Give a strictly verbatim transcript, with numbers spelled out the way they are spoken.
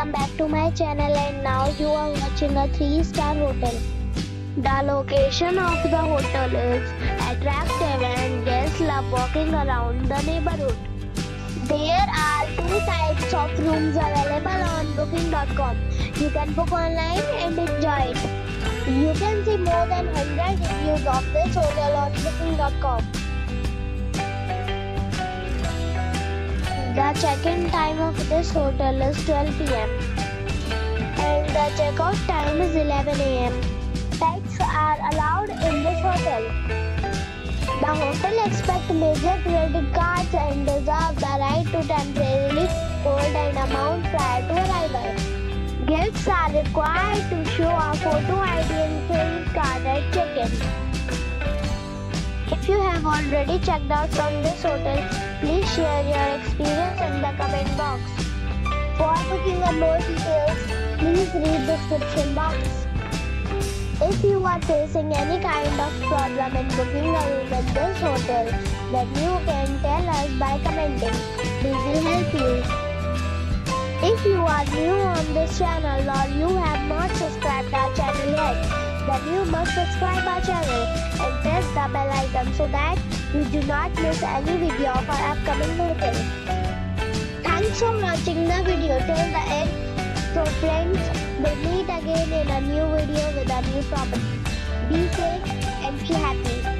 welcome back to my channel, and now you are watching a three star hotel. The location of the hotel is attractive and guests love walking around the neighborhood. There are two types of rooms available on booking dot com. You can book online and enjoy it. You can see more than one hundred reviews of this hotel on booking dot com. The check-in time of this hotel is twelve p m and the check-out time is eleven a m Pets are allowed in this hotel. The hotel accepts major credit cards and reserves the right to temporarily hold an amount prior to arrival. Guests are required to show a photo I D and credit card at check-in. If you have already checked out from this hotel, please share your experience in the comment box. For booking or more details, please read the description box. If you are facing any kind of problem in booking a room in this hotel, then you can tell us by commenting. We will help you. If you are new on this channel or you have not subscribed our channel yet, then you must subscribe our channel and press the bell icon so that you do not miss any video of our upcoming hotel. Thanks for watching the video till the end. So friends, we'll meet again in a new video with a new property. Be safe and be happy.